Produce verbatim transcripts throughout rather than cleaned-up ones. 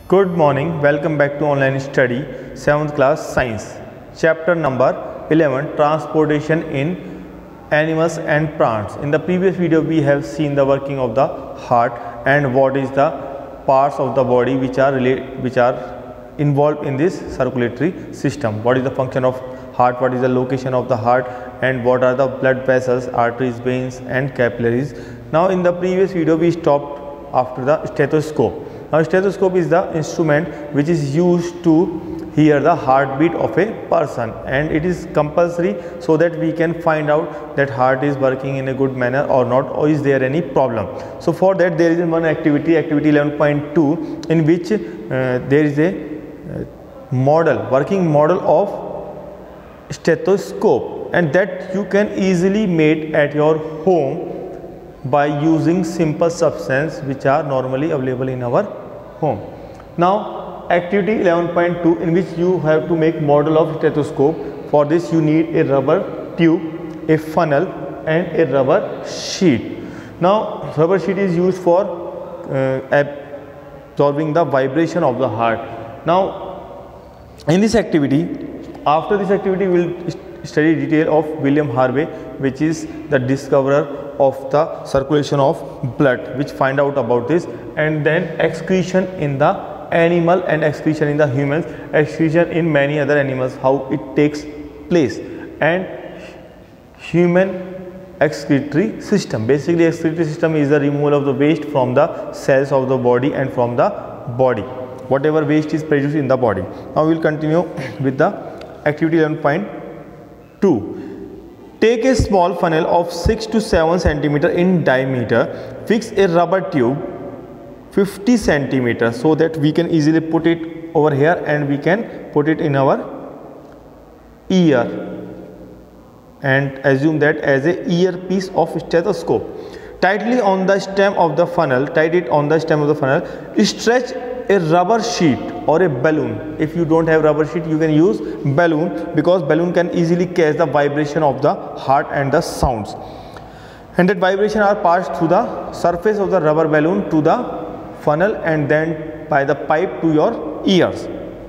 Good morning, welcome back to online study seventh class science chapter number eleven transportation in animals and plants. In the previous video we have seen the working of the heart and what is the parts of the body which are related which are involved in this circulatory system. What is the function of heart, what is the location of the heart, and what are the blood vessels, arteries, veins and capillaries. Now in the previous video we stopped after the stethoscope. Now stethoscope is the instrument which is used to hear the heartbeat of a person, and it is compulsory so that we can find out that heart is working in a good manner or not, or is there any problem. So for that there is one activity, activity eleven point two, in which uh, there is a uh, model, working model of stethoscope, and that you can easily make at your home by using simple substance which are normally available in our home. Now activity eleven point two, in which you have to make model of stethoscope. For this you need a rubber tube, a funnel and a rubber sheet. Now rubber sheet is used for uh, absorbing the vibration of the heart. Now in this activity, after this activity we will study detail of William Harvey, which is the discoverer of the circulation of blood, which find out about this, and then excretion in the animal and excretion in the humans, excretion in many other animals, how it takes place, and human excretory system. Basically excretory system is the removal of the waste from the cells of the body and from the body, whatever waste is produced in the body. Now we will continue with the activity eleven point two. Take a small funnel of six to seven centimeter in diameter. Fix a rubber tube fifty centimeters so that we can easily put it over here and we can put it in our ear and assume that as a earpiece of stethoscope. Tightly on the stem of the funnel, tight it on the stem of the funnel. Stretch a rubber sheet or a balloon. If you don't have rubber sheet, you can use balloon, because balloon can easily catch the vibration of the heart and the sounds, and that vibration are passed through the surface of the rubber balloon to the funnel and then by the pipe to your ears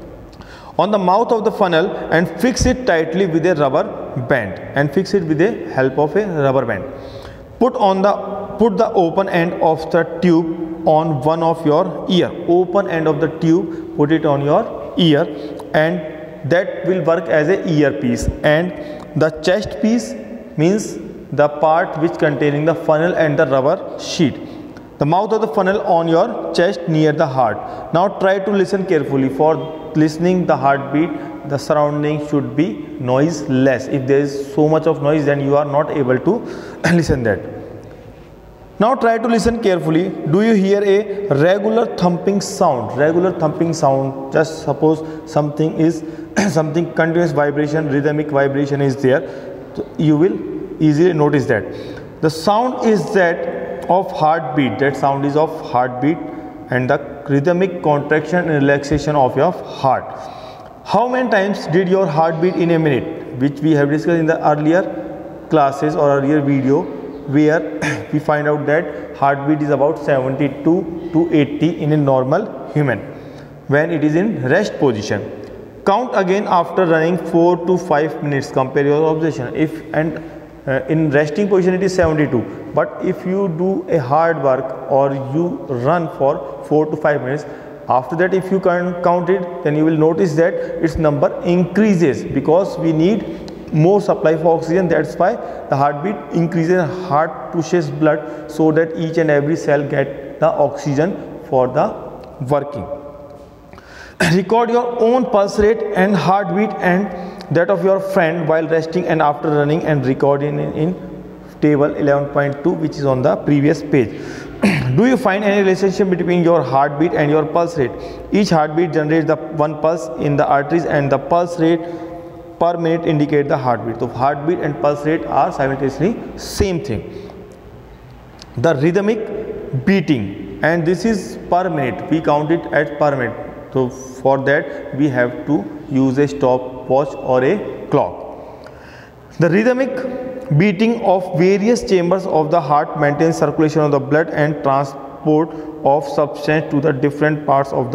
on the mouth of the funnel, and fix it tightly with a rubber band and fix it with the help of a rubber band. Put on the put the open end of the tube on one of your ear. Open end of the tube, put it on your ear, and that will work as a earpiece. And the chest piece means the part which containing the funnel and the rubber sheet. The mouth of the funnel on your chest near the heart. Now try to listen carefully. For listening the heartbeat, the surrounding should be noiseless. If there is so much of noise, then you are not able to listen that. Now try to listen carefully. Do you hear a regular thumping sound? Regular thumping sound. Just suppose something is something continuous vibration, rhythmic vibration is there. So you will easily notice that. The sound is that of heartbeat. That sound is of heartbeat and the rhythmic contraction and relaxation of your heart. How many times did your heart beat in a minute? Which we have discussed in the earlier classes or earlier video, where we find out that heartbeat is about seventy-two to eighty in a normal human when it is in rest position. Count again after running four to five minutes. Compare your observation. If and uh, in resting position it is seventy-two, but if you do a hard work or you run for four to five minutes, after that if you can count it, then you will notice that its number increases, because we need more supply for oxygen. That's why the heartbeat increases, heart pushes blood so that each and every cell get the oxygen for the working. Record your own pulse rate and heartbeat and that of your friend while resting and after running, and record in, in, in table eleven point two, which is on the previous page. Do you find any relationship between your heartbeat and your pulse rate? Each heartbeat generates the one pulse in the arteries, and the pulse rate per minute indicate the heartbeat. So heartbeat and pulse rate are simultaneously same thing. The rhythmic beating, and this is per minute, we count it as per minute. So for that we have to use a stopwatch or a clock. The rhythmic beating of various chambers of the heart maintains circulation of the blood and transport of substance to the different parts of the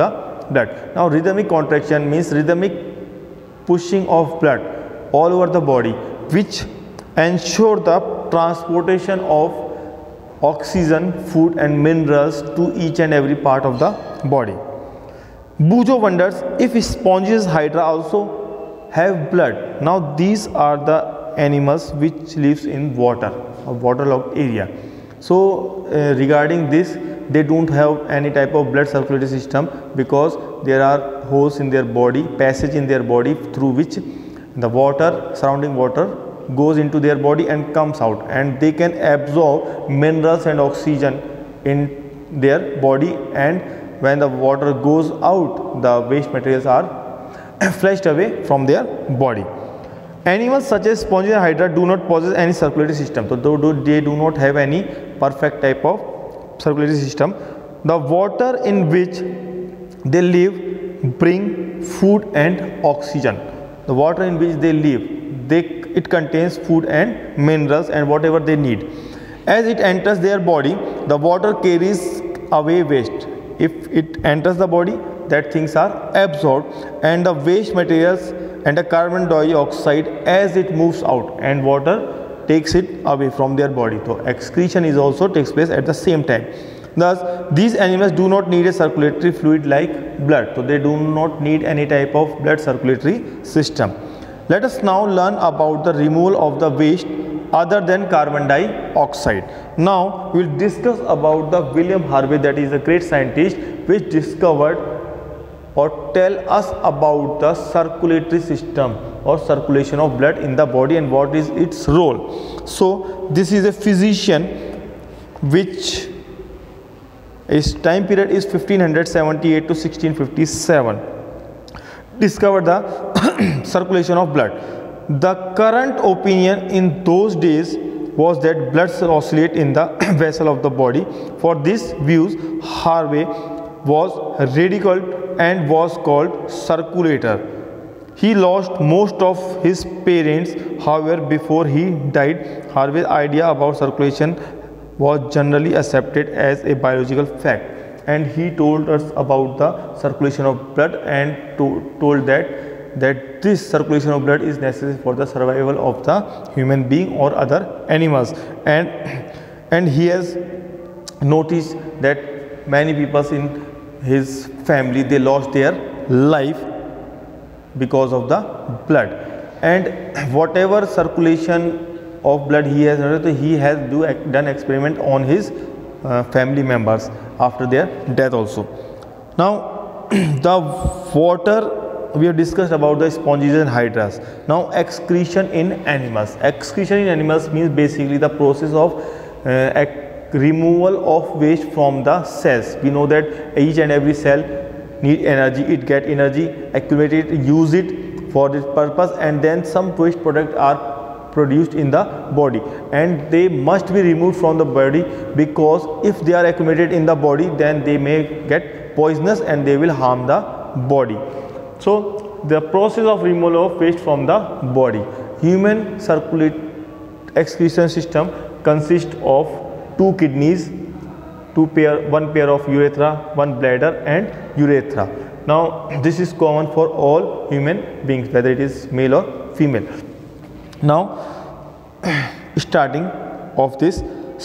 blood. Now rhythmic contraction means rhythmic pushing of blood all over the body, which ensure the transportation of oxygen, food and minerals to each and every part of the body. Bujo wonders if sponges hydra also have blood. Now these are the animals which lives in water, a waterlogged area. So uh, regarding this, they don't have any type of blood circulatory system, because there are holes in their body, passage in their body through which the water, surrounding water goes into their body and comes out, and they can absorb minerals and oxygen in their body, and when the water goes out, the waste materials are flushed away from their body. Animals such as sponges and hydra do not possess any circulatory system, so they do not have any perfect type of circulatory system. The water in which they live bring food and oxygen. The water in which they live, they, it contains food and minerals and whatever they need. As it enters their body, the water carries away waste. If it enters the body, that things are absorbed, and the waste materials and the carbon dioxide as it moves out, and water takes it away from their body. So excretion is also takes place at the same time. Thus these animals do not need a circulatory fluid like blood, so they do not need any type of blood circulatory system. Let us now learn about the removal of the waste other than carbon dioxide. Now we will discuss about the William Harvey, that is a great scientist which discovered or tell us about the circulatory system or circulation of blood in the body and what is its role. So this is a physician which his time period is fifteen seventy-eight to sixteen fifty-seven, discovered the circulation of blood. The current opinion in those days was that blood oscillate in the vessel of the body. For these views, Harvey was ridiculed and was called circulator. He lost most of his parents, however, before he died. Harvey's idea about circulation was generally accepted as a biological fact, and he told us about the circulation of blood and to, told that that this circulation of blood is necessary for the survival of the human being or other animals. And and he has noticed that many people in his family, they lost their life because of the blood, and whatever circulation of blood he has done, he has do, done experiment on his uh, family members after their death also. Now the water, we have discussed about the sponges and hydras. Now excretion in animals. Excretion in animals means basically the process of uh, removal of waste from the cells. We know that each and every cell need energy, it get energy, accumulate it, use it for this purpose, and then some waste products are produced in the body, and they must be removed from the body, because if they are accumulated in the body, then they may get poisonous and they will harm the body. So the process of removal of waste from the body. Human circulate excretion system consists of two kidneys, two pair, one pair of urethra, one bladder and urethra. Now this is common for all human beings, whether it is male or female. Now starting of this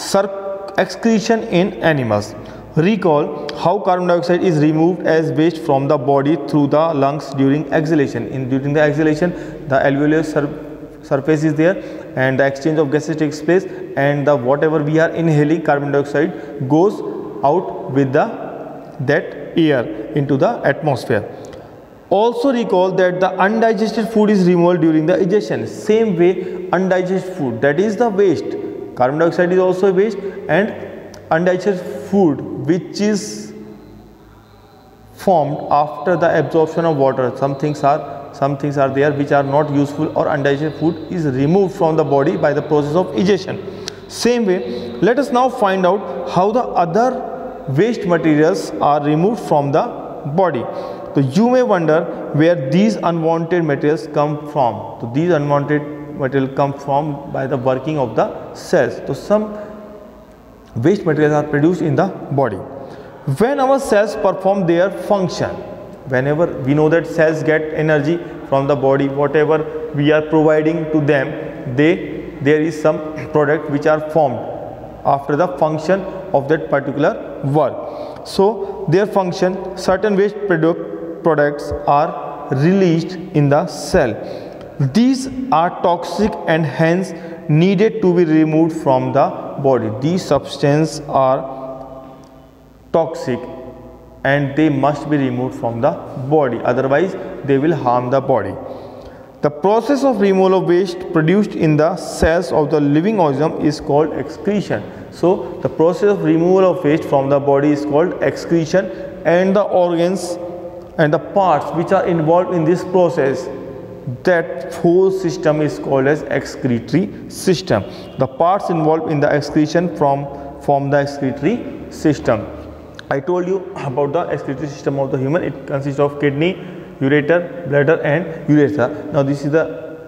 excretion in animals. Recall how carbon dioxide is removed as waste from the body through the lungs during exhalation. In during the exhalation, the alveolar sur surface is there, and the exchange of gases takes place, and the whatever we are inhaling carbon dioxide goes out with the that air into the atmosphere. Also recall that the undigested food is removed during the digestion. Same way, undigested food, that is the waste. Carbon dioxide is also a waste, and undigested food which is formed after the absorption of water. Some things are some things are there which are not useful, or undigested food is removed from the body by the process of digestion. Same way, let us now find out how the other waste materials are removed from the body. So you may wonder where these unwanted materials come from. So these unwanted materials come from by the working of the cells. So some waste materials are produced in the body. When our cells perform their function, whenever we know that cells get energy from the body, whatever we are providing to them, they there is some product which are formed after the function of that particular work. So their function, certain waste product products are released in the cell. These are toxic and hence needed to be removed from the body. These substances are toxic and they must be removed from the body, otherwise they will harm the body. The process of removal of waste produced in the cells of the living organism is called excretion. So the process of removal of waste from the body is called excretion, and the organs and the parts which are involved in this process, that whole system is called as excretory system. The parts involved in the excretion from form the excretory system. I told you about the excretory system of the human. It consists of kidney, ureter, bladder and urethra. Now this is the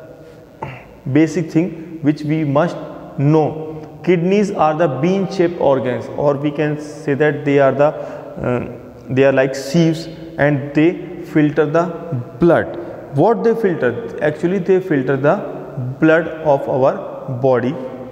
basic thing which we must know. Kidneys are the bean shaped organs, or we can say that they are the uh, they are like sieves, and they filter the blood. What they filter? Actually they filter the blood of our body,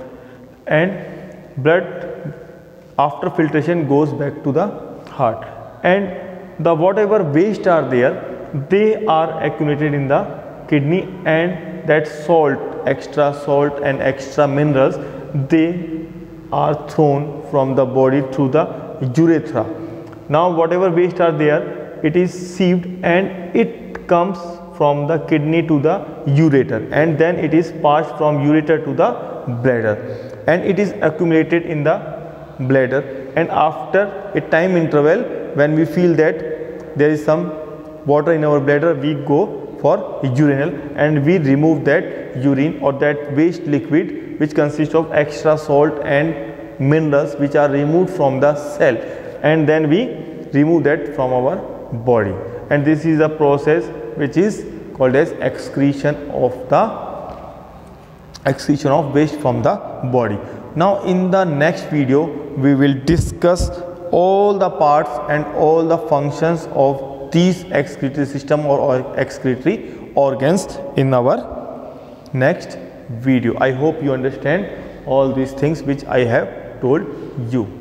and blood after filtration goes back to the heart, and the whatever waste are there, they are accumulated in the kidney, and that salt, extra salt and extra minerals, they are thrown from the body through the urethra. Now whatever waste are there, it is sieved and it comes from the kidney to the ureter, and then it is passed from ureter to the bladder, and it is accumulated in the bladder, and after a time interval, when we feel that there is some water in our bladder, we go for urinal and we remove that urine or that waste liquid which consists of extra salt and minerals which are removed from the cell, and then we remove that from our body, and this is a process which is called as excretion of the excretion of waste from the body. Now in the next video we will discuss all the parts and all the functions of these excretory system or, or excretory organs in our next video. I hope you understand all these things which I have told you.